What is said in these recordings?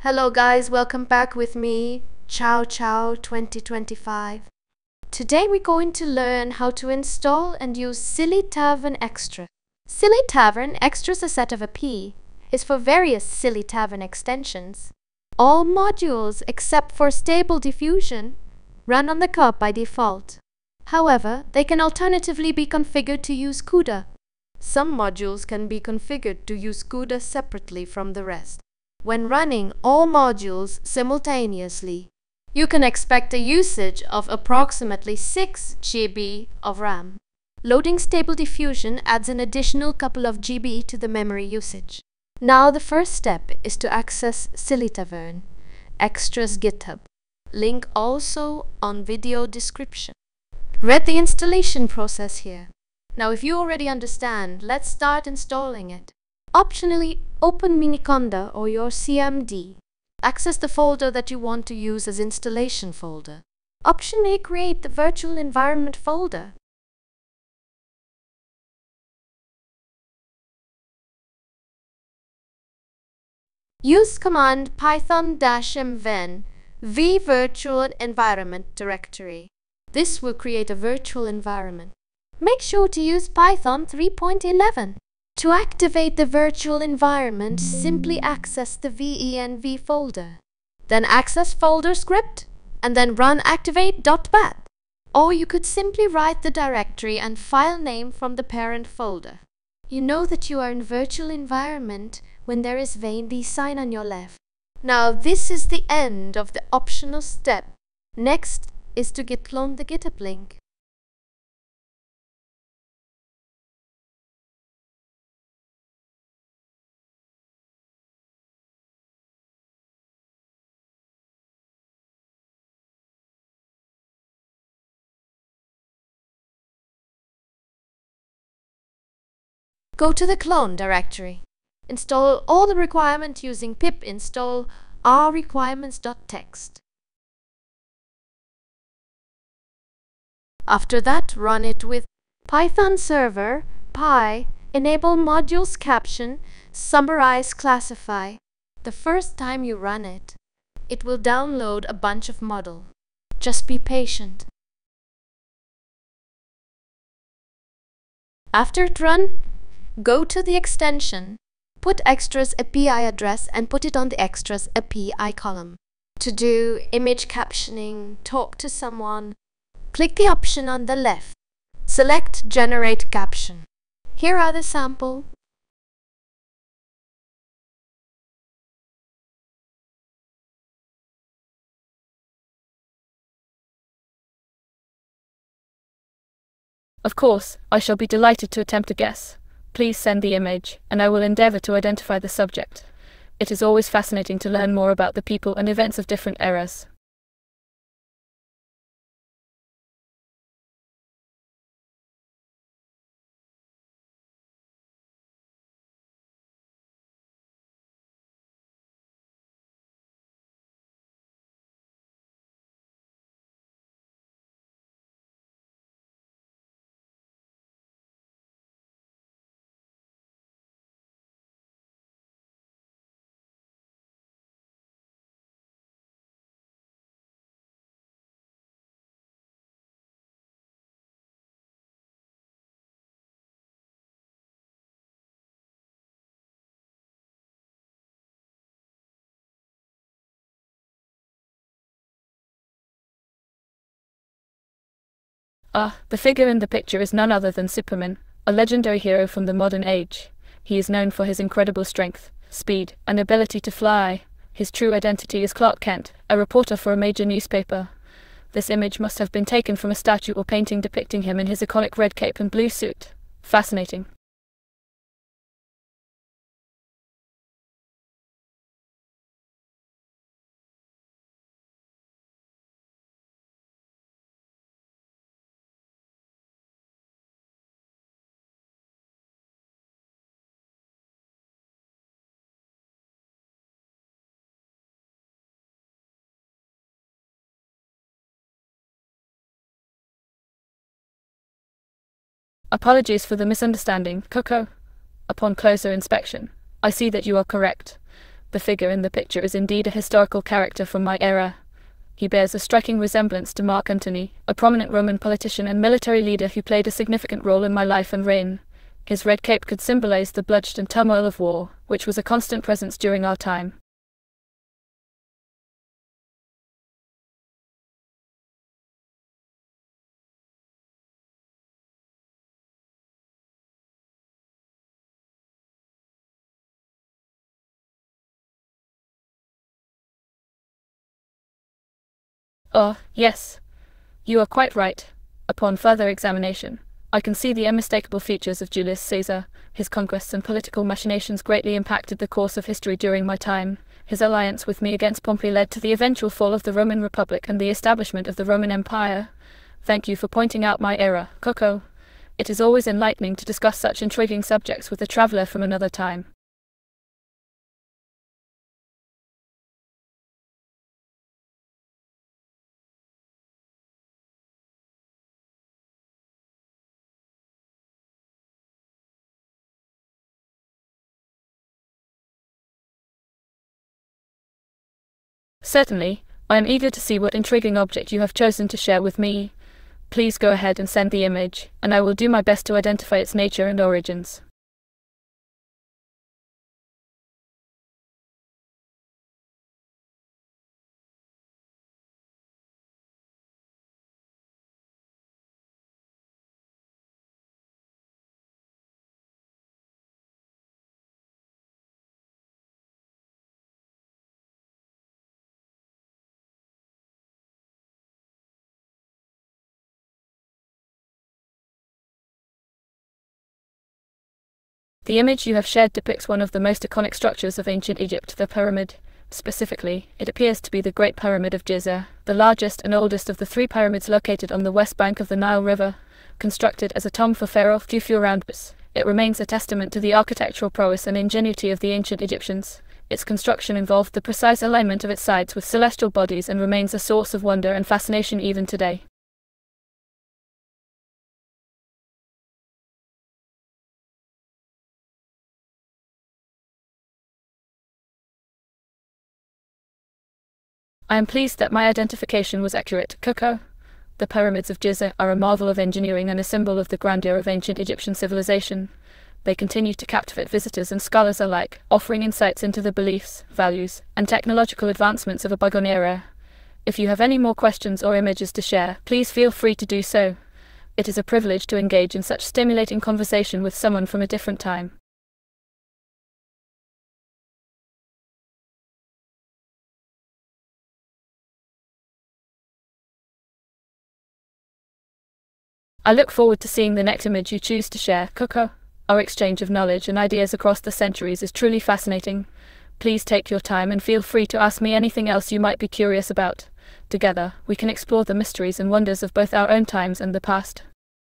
Hello guys, welcome back with me, Ciao Ciao 2025. Today we're going to learn how to install and use Silly Tavern Extra. Silly Tavern Extra's a set of API is for various Silly Tavern extensions. All modules except for Stable Diffusion run on the cub by default. However, they can alternatively be configured to use CUDA. Some modules can be configured to use CUDA separately from the rest. When running all modules simultaneously, you can expect a usage of approximately 6 GB of RAM. Loading Stable Diffusion adds an additional couple of GB to the memory usage. Now the first step is to access Silly Tavern Extra's GitHub. Link also on video description. Read the installation process here. Now if you already understand, let's start installing it. Optionally, open Miniconda or your CMD. Access the folder that you want to use as installation folder. Optionally, create the virtual environment folder. Use command python-mven virtual environment directory. This will create a virtual environment. Make sure to use Python 3.11. To activate the virtual environment, simply access the venv folder. Then access folder script, and then run activate.bat. Or you could simply write the directory and file name from the parent folder. You know that you are in virtual environment when there is venv sign on your left. Now this is the end of the optional step. Next is to git clone the GitHub link. Go to the clone directory. Install all the requirements using pip install rrequirements.txt. After that, run it with Python server, py, enable modules caption, summarize, classify. The first time you run it, it will download a bunch of model. Just be patient. After it run, go to the extension, put Extra's API address and put it on the Extra's API column. To do image captioning, talk to someone, click the option on the left. Select Generate Caption. Here are the sample. Of course, I shall be delighted to attempt a guess. Please send the image, and I will endeavor to identify the subject. It is always fascinating to learn more about the people and events of different eras. The figure in the picture is none other than Superman, a legendary hero from the modern age. He is known for his incredible strength, speed, and ability to fly. His true identity is Clark Kent, a reporter for a major newspaper. This image must have been taken from a statue or painting depicting him in his iconic red cape and blue suit. Fascinating. Apologies for the misunderstanding, Coco. Upon closer inspection, I see that you are correct. The figure in the picture is indeed a historical character from my era. He bears a striking resemblance to Mark Antony, a prominent Roman politician and military leader who played a significant role in my life and reign. His red cape could symbolize the bloodshed and turmoil of war, which was a constant presence during our time. Oh, yes. You are quite right. Upon further examination, I can see the unmistakable features of Julius Caesar. His conquests and political machinations greatly impacted the course of history during my time. His alliance with me against Pompey led to the eventual fall of the Roman Republic and the establishment of the Roman Empire. Thank you for pointing out my era, Coco. It is always enlightening to discuss such intriguing subjects with a traveler from another time. Certainly, I am eager to see what intriguing object you have chosen to share with me. Please go ahead and send the image, and I will do my best to identify its nature and origins. The image you have shared depicts one of the most iconic structures of ancient Egypt, the pyramid. Specifically, it appears to be the Great Pyramid of Giza, the largest and oldest of the three pyramids located on the west bank of the Nile River. Constructed as a tomb for Pharaoh Khufu Ramses, it remains a testament to the architectural prowess and ingenuity of the ancient Egyptians. Its construction involved the precise alignment of its sides with celestial bodies and remains a source of wonder and fascination even today. I am pleased that my identification was accurate, Coco. The pyramids of Giza are a marvel of engineering and a symbol of the grandeur of ancient Egyptian civilization. They continue to captivate visitors and scholars alike, offering insights into the beliefs, values, and technological advancements of a bygone era. If you have any more questions or images to share, please feel free to do so. It is a privilege to engage in such stimulating conversation with someone from a different time. I look forward to seeing the next image you choose to share, Coco. Our exchange of knowledge and ideas across the centuries is truly fascinating. Please take your time and feel free to ask me anything else you might be curious about. Together, we can explore the mysteries and wonders of both our own times and the past.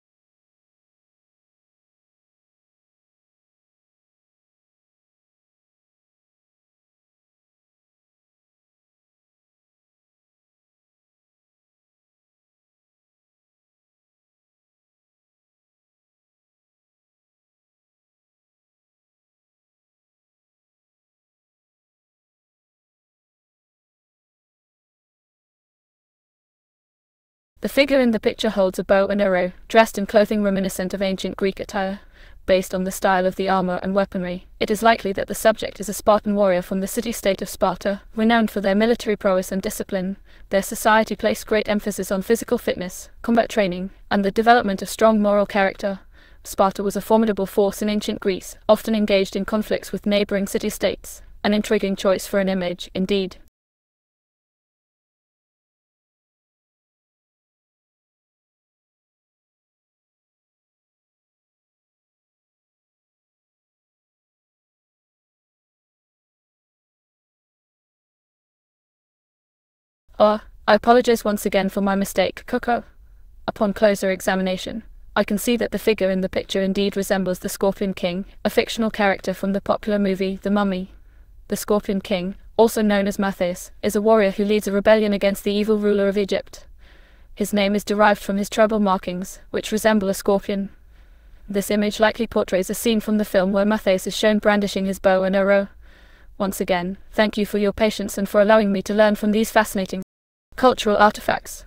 The figure in the picture holds a bow and arrow, dressed in clothing reminiscent of ancient Greek attire. Based on the style of the armor and weaponry, it is likely that the subject is a Spartan warrior from the city-state of Sparta, renowned for their military prowess and discipline. Their society placed great emphasis on physical fitness, combat training, and the development of strong moral character. Sparta was a formidable force in ancient Greece, often engaged in conflicts with neighboring city-states. An intriguing choice for an image, indeed. Oh, I apologize once again for my mistake, Coco. Upon closer examination, I can see that the figure in the picture indeed resembles the Scorpion King, a fictional character from the popular movie The Mummy. The Scorpion King, also known as Mathis, is a warrior who leads a rebellion against the evil ruler of Egypt. His name is derived from his tribal markings, which resemble a scorpion. This image likely portrays a scene from the film where Mathis is shown brandishing his bow and arrow. Once again, thank you for your patience and for allowing me to learn from these fascinating cultural artifacts.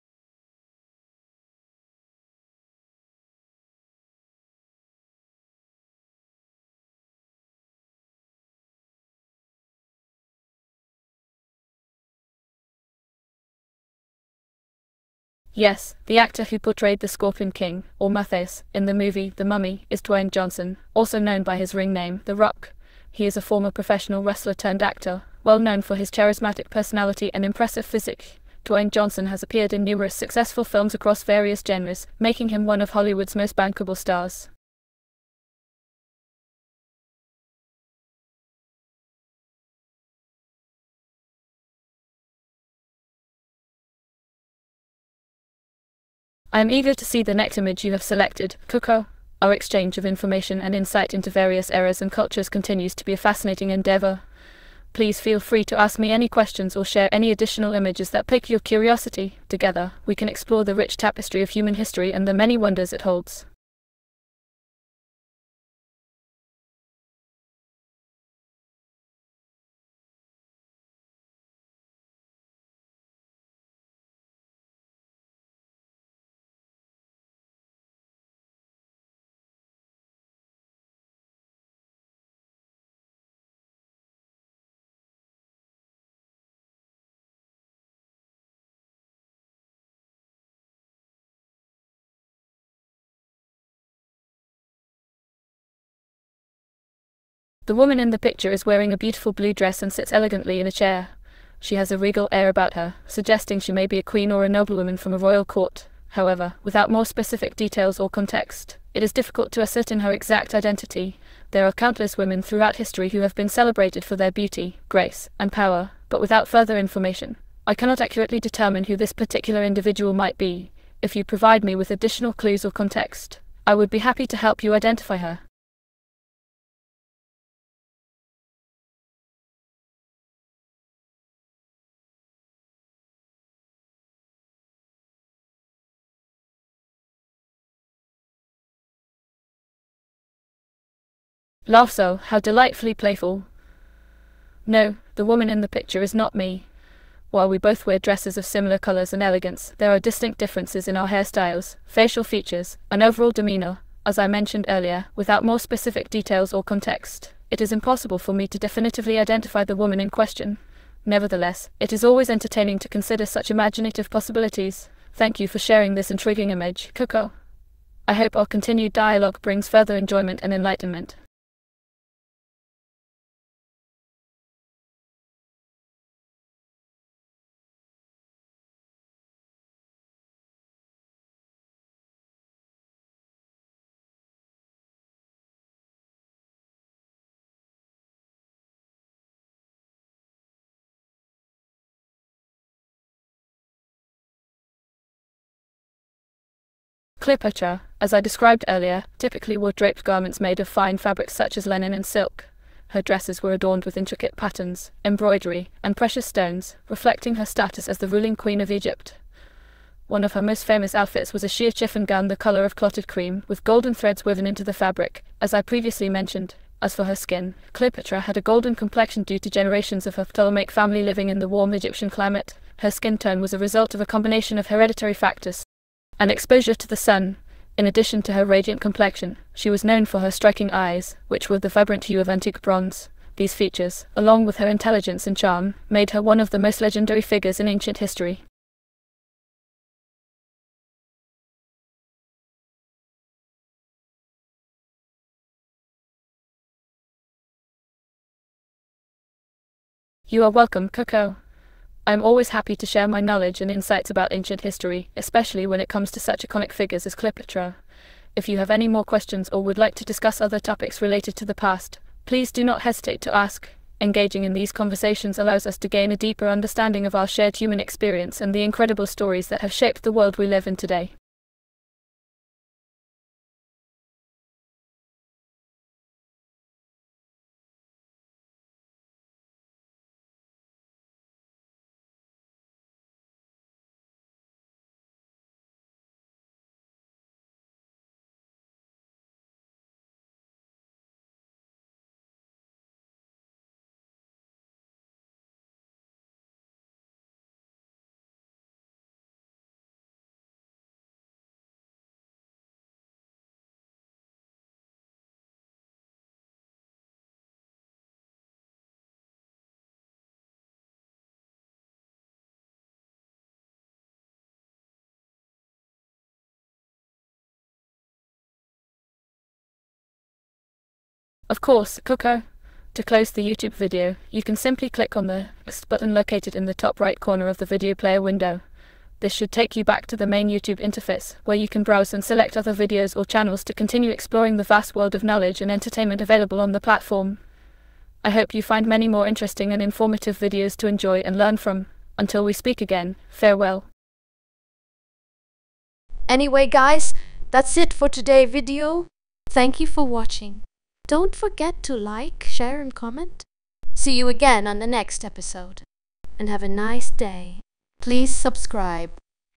Yes, the actor who portrayed the Scorpion King, or Morpheus, in the movie The Mummy is Dwayne Johnson, also known by his ring name, The Rock. He is a former professional wrestler turned actor, well known for his charismatic personality and impressive physique. Dwayne Johnson has appeared in numerous successful films across various genres, making him one of Hollywood's most bankable stars. I am eager to see the next image you have selected, Coco. Our exchange of information and insight into various eras and cultures continues to be a fascinating endeavor. Please feel free to ask me any questions or share any additional images that pique your curiosity. Together, we can explore the rich tapestry of human history and the many wonders it holds. The woman in the picture is wearing a beautiful blue dress and sits elegantly in a chair. She has a regal air about her, suggesting she may be a queen or a noblewoman from a royal court. However, without more specific details or context, it is difficult to ascertain her exact identity. There are countless women throughout history who have been celebrated for their beauty, grace, and power, but without further information, I cannot accurately determine who this particular individual might be. If you provide me with additional clues or context, I would be happy to help you identify her. Laugh so, how delightfully playful. No, the woman in the picture is not me. While we both wear dresses of similar colors and elegance, there are distinct differences in our hairstyles, facial features, and overall demeanor. As I mentioned earlier, without more specific details or context, it is impossible for me to definitively identify the woman in question. Nevertheless, it is always entertaining to consider such imaginative possibilities. Thank you for sharing this intriguing image, Coco. I hope our continued dialogue brings further enjoyment and enlightenment. Cleopatra, as I described earlier, typically wore draped garments made of fine fabrics such as linen and silk. Her dresses were adorned with intricate patterns, embroidery, and precious stones, reflecting her status as the ruling queen of Egypt. One of her most famous outfits was a sheer chiffon gown the color of clotted cream, with golden threads woven into the fabric, as I previously mentioned. As for her skin, Cleopatra had a golden complexion due to generations of her Ptolemaic family living in the warm Egyptian climate. Her skin tone was a result of a combination of hereditary factors and exposure to the sun. In addition to her radiant complexion, she was known for her striking eyes, which were the vibrant hue of antique bronze. These features, along with her intelligence and charm, made her one of the most legendary figures in ancient history. You are welcome, Coco. I am always happy to share my knowledge and insights about ancient history, especially when it comes to such iconic figures as Cleopatra. If you have any more questions or would like to discuss other topics related to the past, please do not hesitate to ask. Engaging in these conversations allows us to gain a deeper understanding of our shared human experience and the incredible stories that have shaped the world we live in today. Of course, Coco. To close the YouTube video, you can simply click on the button located in the top right corner of the video player window. This should take you back to the main YouTube interface, where you can browse and select other videos or channels to continue exploring the vast world of knowledge and entertainment available on the platform. I hope you find many more interesting and informative videos to enjoy and learn from. Until we speak again, farewell. Anyway guys, that's it for today's video. Thank you for watching. Don't forget to like, share and comment. See you again on the next episode. And have a nice day. Please subscribe.